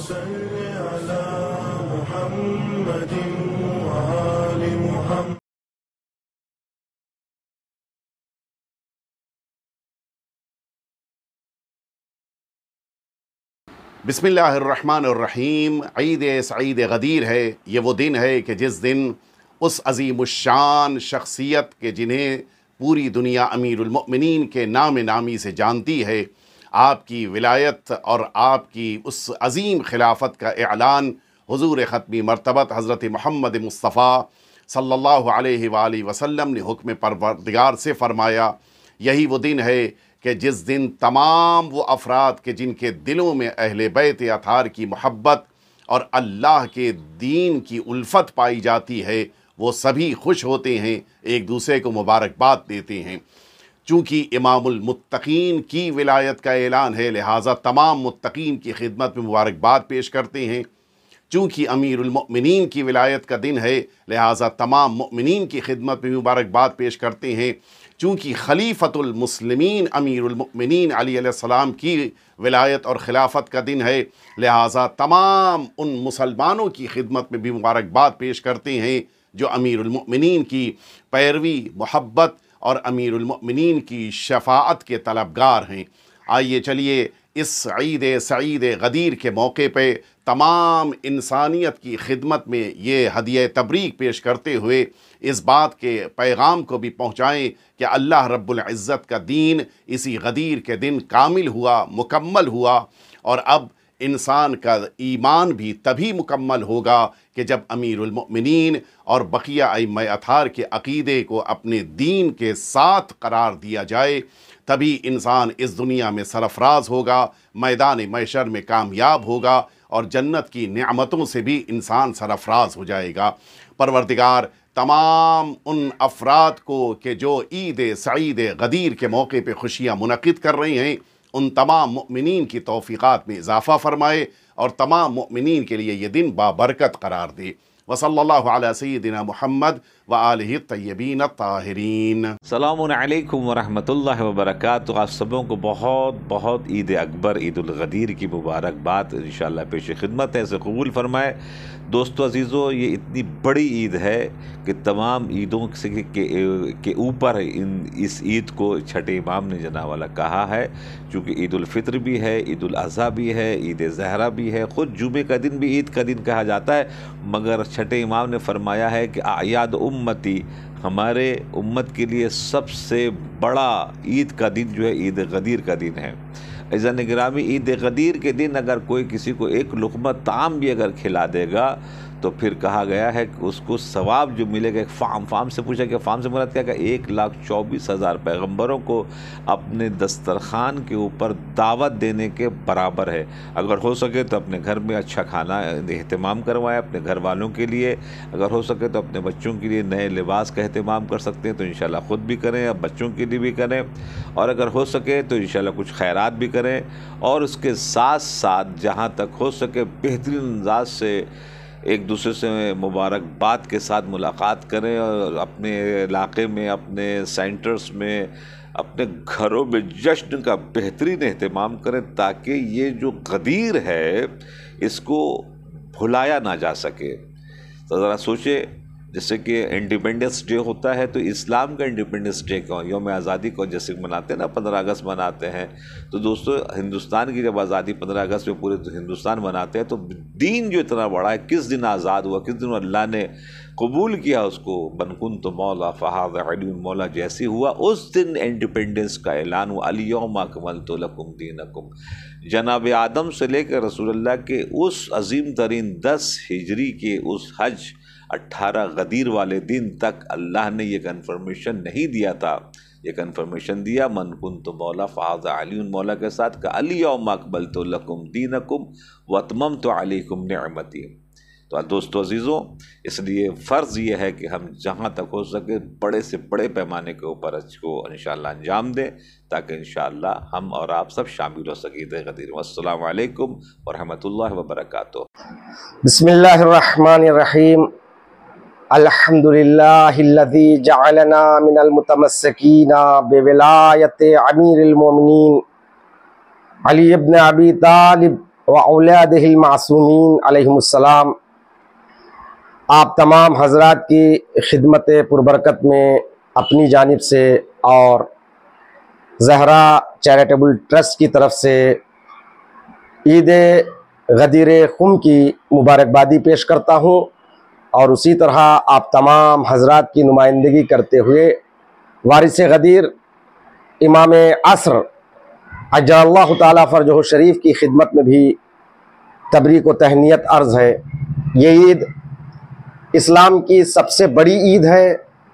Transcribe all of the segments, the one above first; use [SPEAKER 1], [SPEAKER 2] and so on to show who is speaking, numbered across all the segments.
[SPEAKER 1] सल्लि अला मुहम्मदिन व आलि मुहम्मद।
[SPEAKER 2] बिस्मिल्लाहिर्रहमानिर्रहीम। ईद सईद गदीर है। ये वो दिन है कि जिस दिन उस अज़ीमुश्शान शख्सियत के जिन्हें पूरी दुनिया अमीरुल मोमिनीन के नाम नामी से जानती है, आपकी विलायत और आपकी उस अज़ीम खिलाफत का एलान हुज़ूर ख़त्मी मरतबत हज़रत मोहम्मद मुस्तफ़ा सल्लल्लाहु अलैहि वालैहि वसल्लम ने हुक्म परवरदिगार से फ़रमाया। यही वो दिन है कि जिस दिन तमाम वो अफराद के जिनके दिलों में अहले बैत अतार की मोहब्बत और अल्लाह के दीन की उल्फत पाई जाती है, वो सभी खुश होते हैं, एक दूसरे को मुबारकबाद देते हैं। चूँकि इमामुल मुत्तकीन की विलायत का ऐलान है, लिहाजा तमाम मुत्तकीन की खिदमत में मुबारकबाद पेश करते हैं। चूँकि अमीरुल मोमिनीन की विलायत का दिन है, लिहाजा तमाम मोमिनीन की खिदमत में मुबारकबाद पेश करते हैं। चूँकि खलीफतुल मुस्लिमीन अमीरुल मोमिनीन अली अलैहिस्सलाम की विलायत और खिलाफत का दिन है, लिहाजा तमाम उन मुसलमानों की खिदमत में भी मुबारकबाद पेश करते हैं जो अमीरुल मोमिनीन की पैरवी, मोहब्बत और अमीरुल मोमिनीन की शफाअत के तलबगार हैं। आइए चलिए इस ईद सईद गदीर के मौके पे तमाम इंसानियत की खिदमत में ये हदिया तबरीक पेश करते हुए इस बात के पैगाम को भी पहुँचाएँ कि अल्लाह रब्बुल इज़्ज़त का दीन इसी गदीर के दिन कामिल हुआ, मुकम्मल हुआ। और अब इंसान का ईमान भी तभी मुकम्मल होगा कि जब अमीरुल मोमिनीन और बकिया अइम्मा अतार के अक़ीदे को अपने दीन के साथ करार दिया जाए, तभी इंसान इस दुनिया में सरफराज होगा, मैदान महशर में कामयाब होगा और जन्नत की नेमतों से भी इंसान सरफराज हो जाएगा। परवरदिगार तमाम उन अफराद को कि जो ईद सईद गदीर के मौके पर खुशियाँ मुनक़िद कर रही हैं, उन तमाम मोमिनीन की तौफ़ीक़ात में इजाफ़ा फ़रमाए और तमाम मोमिनीन के लिए ये दिन बाबरकत करार दे। वसल्लल्लाहु अला सय्यिदिना मुहम्मद व आलिहि तय्यबीन ताहिरीन।
[SPEAKER 3] अस्सलामु अलैकुम व रहमतुल्लाहि व बरकातुहू। आप सबों को बहुत बहुत ईद अकबर, ईद उल गदीर की मुबारकबाद इंशाअल्लाह पेश खिदमत है, इसे कबूल फरमाए। दोस्तों अजीज़ों, ये इतनी बड़ी ईद है कि तमाम ईदों से के ऊपर इस ईद को छठे इमाम ने जना वाला कहा है, चूँकि ईद उल फित्र भी है, ईद उल अज़हा भी है, ईद ज़हरा भी है, ख़ुद जुमे का दिन भी ईद का दिन कहा जाता है। मगर छठे इमाम ने फरमाया है कि आयाद उम्मती, हमारे उम्मत के लिए सबसे बड़ा ईद का दिन जो है ईद गदीर का दिन है। अज़ीज़ान गिरामी, ईद गदीर के दिन अगर कोई किसी को एक लुक़मा ताम भी अगर खिला देगा तो फिर कहा गया है कि उसको सवाब जो मिलेगा, एक फ़ाम से पूछा कि फ़ाम से मुराद क्या, 1,24,000 पैगम्बरों को अपने दस्तरखान के ऊपर दावत देने के बराबर है। अगर हो सके तो अपने घर में अच्छा खाना एहतमाम करवाएं अपने घर वालों के लिए, अगर हो सके तो अपने बच्चों के लिए नए लिबास का एहतमाम कर सकते हैं तो इंशाल्लाह ख़ुद भी करें, अब बच्चों के लिए भी करें, और अगर हो सके तो इंशाल्लाह कुछ खैरात भी करें। और उसके साथ साथ जहाँ तक हो सके बेहतरीन अंदाज से एक दूसरे से मुबारकबाद के साथ मुलाकात करें और अपने इलाके में, अपने सेंटर्स में, अपने घरों में जश्न का बेहतरीन एहतमाम करें, ताकि ये जो गदीर है इसको भुलाया ना जा सके। तो ज़रा सोचें, जैसे कि इंडिपेंडेंस डे होता है तो इस्लाम का इंडिपेंडेंस डे को, यौम आज़ादी को जैसे मनाते हैं ना, 15 अगस्त मनाते हैं, तो दोस्तों हिंदुस्तान की जब आज़ादी 15 अगस्त में पूरे हिंदुस्तान मनाते हैं तो दीन जो इतना बड़ा है, किस दिन आज़ाद हुआ, किस दिन अल्लाह ने कबूल किया उसको, बनकुन तो मौला फ़हाद अली मौला जैसी हुआ, उस दिन इंडिपेंडेंस का ऐलान हुआ। अल-यौम अकमलतु लकुम दीनकुम। जनाब आदम से लेकर रसूलुल्लाह के उस अज़ीम तरीन 10 हिजरी के उस हज 18 गदीर वाले दिन तक अल्लाह ने ये कन्फर्मेशन नहीं दिया था। ये कन्फर्मेशन दिया मन कुन्तु मौला फ़हाज़ अली मौला के साथ का अल-यौम अकमलतु लकुम दीनकुम व अतममतु अलैकुम निअमती। तो दोस्तों अजीज़ों, इसलिए फ़र्ज़ ये है कि हम जहाँ तक हो सके बड़े से बड़े पैमाने के ऊपर इसको इंशाअल्लाह अंजाम दें, ताकि इंशाअल्लाह हम और आप सब शामिल हो सकें ईद गदीर में। अस्सलामु अलैकुम व रहमतुल्लाहि व बरकातुहू।
[SPEAKER 4] बिस्मिल्लाहिर्रहमानिर्रहीम। अल्हम्दुलिल्लाहिल्लज़ी जअलना मिनल मुतमस्सिकीना बिविलायति अमीरिल मोमिनीन अली इब्न अबी तालिब व औलादिहिल मासूमीन अलैहिमुस्सलाम। आप तमाम हजरात की खिदमत पुरबरकत में अपनी जानिब से और ज़हरा चैरिटेबल ट्रस्ट की तरफ से ईद गदीर खुम की मुबारकबादी पेश करता हूँ और उसी तरह आप तमाम हजरात की नुमाइंदगी करते हुए वारिस गदीर इमाम असर अज्जलल्लाहु ताला फरजहु शरीफ की खिदमत में भी तबरीक व तहनीत अर्ज़ है। ये ईद इस्लाम की सबसे बड़ी ईद है।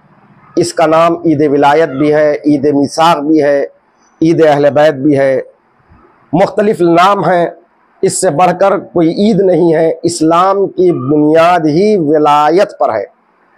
[SPEAKER 4] इसका नाम ईद विलायत भी है, ईद मीसाक भी है, ईद अहले बैत भी है। मुख्तलिफ नाम हैं, इससे बढ़कर कोई ईद नहीं है। इस्लाम की बुनियाद ही विलायत पर है,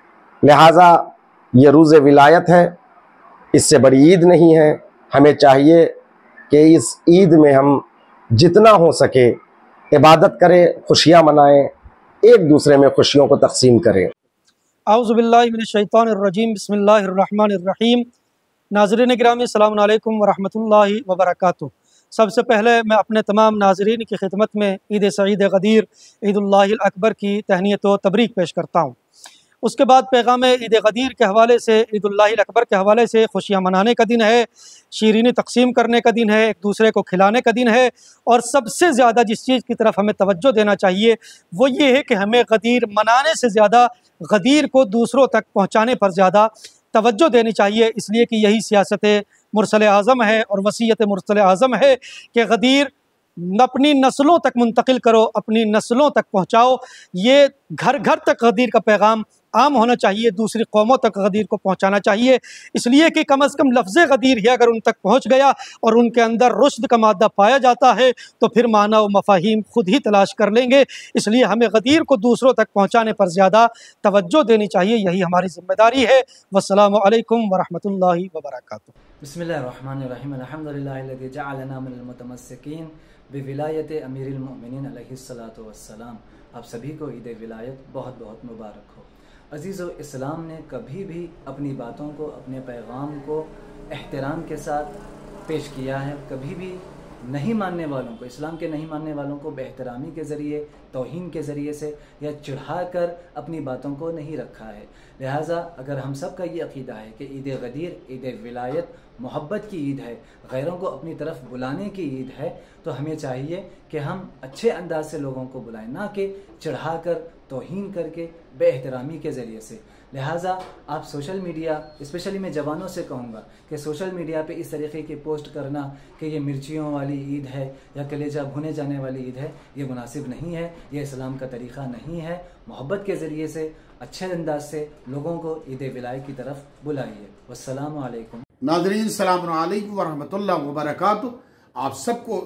[SPEAKER 4] लिहाजा ये रोज़ विलायत है, इससे बड़ी ईद नहीं है। हमें चाहिए कि इस ईद में हम जितना हो सके इबादत करें, खुशियाँ मनाएं, एक दूसरे में खुशियों को तक़सीम करें।
[SPEAKER 5] औज़ु बिल्लाहि मिनश शैतानिर रजीम, बिस्मिल्लाहिर रहमानिर रहीम। नाज़रीन गिरामी, अस्सलामु अलैकुम व रहमतुल्लाहि व बरकातुहू। सबसे पहले मैं अपने तमाम नाज़रीन की खिदमत में ईद सईद गदीर ईदुल्लाहिल अकबर की तहनीत व तबरीक पेश करता हूँ। उसके बाद पैगाम ईद गदीर के हवाले से, ईदुल्लाहिल अकबर के हवाले से खुशियाँ मनाने का दिन है, शीरीनी तकसीम करने का दिन है, एक दूसरे को खिलाने का दिन है। और सबसे ज़्यादा जिस चीज़ की तरफ हमें तवज्जो देना चाहिए वो ये है कि हमें गदीर मनाने से ज़्यादा गदीर को दूसरों तक पहुँचाने पर ज़्यादा तवज्जो देनी चाहिए, इसलिए कि यही सियासत मुरसल आज़म है और वसीयत मुरसल आज़म है कि गदीर अपनी नस्लों तक मुंतकिल करो, अपनी नस्लों तक पहुँचाओ। ये घर घर तक गदीर का पैगाम आम होना चाहिए, दूसरी कौमों तक गदीर को पहुँचाना चाहिए, इसलिए कि कम अज़ कम लफ्ज़ गदीर ही अगर उन तक पहुँच गया और उनके अंदर रुश्द का मादा पाया जाता है तो फिर माना व मफ़ाहीम खुद ही तलाश कर लेंगे। इसलिए हमें गदीर को दूसरों तक पहुँचाने पर ज़्यादा तवज्जो देनी चाहिए, यही हमारी ज़िम्मेदारी है। वस्सलामु अलैकुम व रहमतुल्लाहि व बरकातुहू।
[SPEAKER 6] बिस्मिल्लाहिर्रहमानिर्रहीम, अल्हम्दुलिल्लाहिल्लज़ी जअलना मिनल मुतमस्सिकीन बिविलायत अमीरुल मोमिनीन अलैहिस्सलातु वस्सलाम। आप सभी को ईद विलायत बहुत बहुत मुबारक हो। अज़ीज़ो, इस्लाम ने कभी भी अपनी बातों को, अपने पैगाम को एहतराम के साथ पेश किया है। कभी भी नहीं मानने वालों को, इस्लाम के नहीं मानने वालों को बेहतरामी के ज़रिए, तौहीन के ज़रिए से या चिढ़ाकर अपनी बातों को नहीं रखा है। लिहाजा अगर हम सब का ये अक़ीदा है कि ईद गदीर, ईद विलायत मोहब्बत की ईद है, गैरों को अपनी तरफ बुलाने की ईद है, तो हमें चाहिए कि हम अच्छे अंदाज से लोगों को बुलाएं, ना कि चढ़ाकर, तौहीन करके, बेएहतरामी के ज़रिए से। लिहाजा आप सोशल मीडिया, स्पेशली मैं जवानों से कहूँगा कि सोशल मीडिया पे इस तरीके की पोस्ट करना कि ये मिर्चियों वाली ईद है या कलेजा भुने जाने वाली ईद है, ये मुनासिब नहीं है, ये इस्लाम का तरीक़ा नहीं है। मोहब्बत के ज़रिए से, अच्छे अंदाज से लोगों को ईद विलायत की तरफ बुलाइए। वस्सलामु अलैकुम।
[SPEAKER 2] नाज़रीन, सलाम अलैकुम व रहमतुल्लाहि व बरकातुहू। आप सबको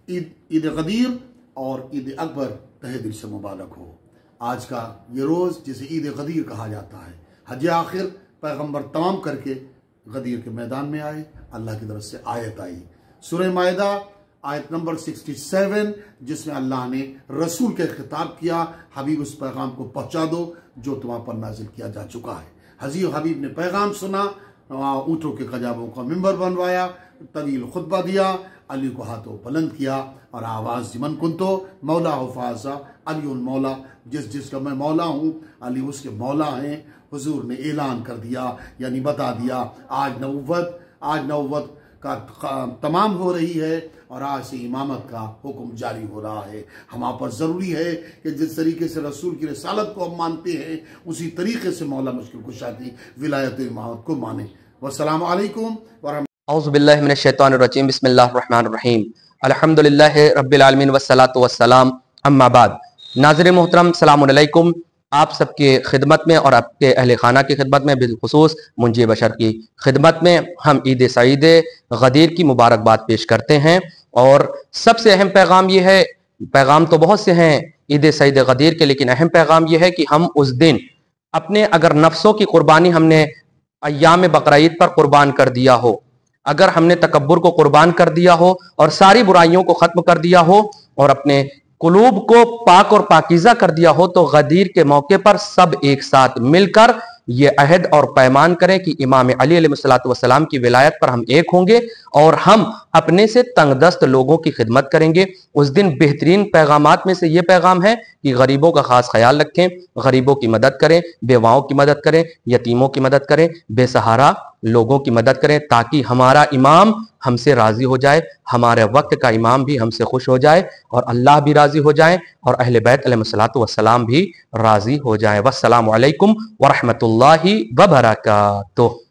[SPEAKER 2] ईद गदीर और ईद अकबर तहे दिल से मुबारक हो। आज का ये रोज़ जिसे ईद गदीर कहा जाता है, हज आखिर पैगंबर तमाम करके गदीर के मैदान में आए, अल्लाह की तरफ से आयत आई सूरह माइदा आयत नंबर 67, जिसमें अल्लाह ने रसूल के खिताब किया, हबीब उस पैगाम को पहुँचा दो जो तुम्हां पर नाजिल किया जा चुका है। हबीब ने पैगाम सुना, ऊँटों के कजाबों का मिंबर बनवाया, तवील खुतबा दिया, अली को हाथों बुलंद किया और आवाज़ जिमन कुंतो मौला हुफाजा अली उन मौला, जिसका मैं मौला हूँ, अली उसके मौला हैं। हुजूर ने ऐलान कर दिया, यानी बता दिया, आज नबुव्वत का तमाम हो रही है और आज से इमामत का हुक्म जारी हो रहा है। हम पर ज़रूरी है कि जिस तरीके से रसूल की रिसालत को हम मानते हैं, उसी तरीके से मौला मुश्किल कुशा की विलायत इमामत को माने। वस्सलामु अलैकुम व
[SPEAKER 7] औज़ु बिल्लाहि मिनश शैतानिर रजीम, बिस्मिल्लाहिर रहमानिर रहीम, अल्हम्दुलिल्लाहि रब्बिल आलमीन वस्सलातु वस्सलाम, अम्मा बाद। नाज़रीन मोहतरम, सलामुन अलैकुम। आप सबके खिदमत में और आपके अहले खाना की खिदमत में, बिलखुसूस मुंजी बशर की खिदमत में हम ईद सईद गदीर की मुबारकबाद पेश करते हैं। और सबसे अहम पैगाम ये है, पैगाम तो बहुत से हैं ईद सईद गदीर के, लेकिन अहम पैगाम यह है कि हम उस दिन अपने अगर नफ्सों की कुर्बानी हमने अय्याम बकरीद पर कुर्बान कर दिया हो, अगर हमने तकब्बुर को कुर्बान कर दिया हो और सारी बुराइयों को ख़त्म कर दिया हो और अपने कुलूब को पाक और पाकीज़ा कर दिया हो, तो गदीर के मौके पर सब एक साथ मिलकर ये अहद और पैमान करें कि इमाम अली अलैहिस्सलाम की विलायत पर हम एक होंगे और हम अपने से तंगदस्त लोगों की खिदमत करेंगे। उस दिन बेहतरीन पैगामात में से ये पैगाम है कि गरीबों का खास ख्याल रखें, गरीबों की मदद करें, बेवाओं की मदद करें, यतीमों की मदद करें, बेसहारा लोगों की मदद करें, ताकि हमारा इमाम हमसे राजी हो जाए, हमारे वक्त का इमाम भी हमसे खुश हो जाए और अल्लाह भी राजी हो जाए और अहले बैत अलैहिस्सलातु वस्सलाम भी राजी हो जाए। वस्सलामु अलैकुम व रहमतुल्लाहि व बरकातुहू।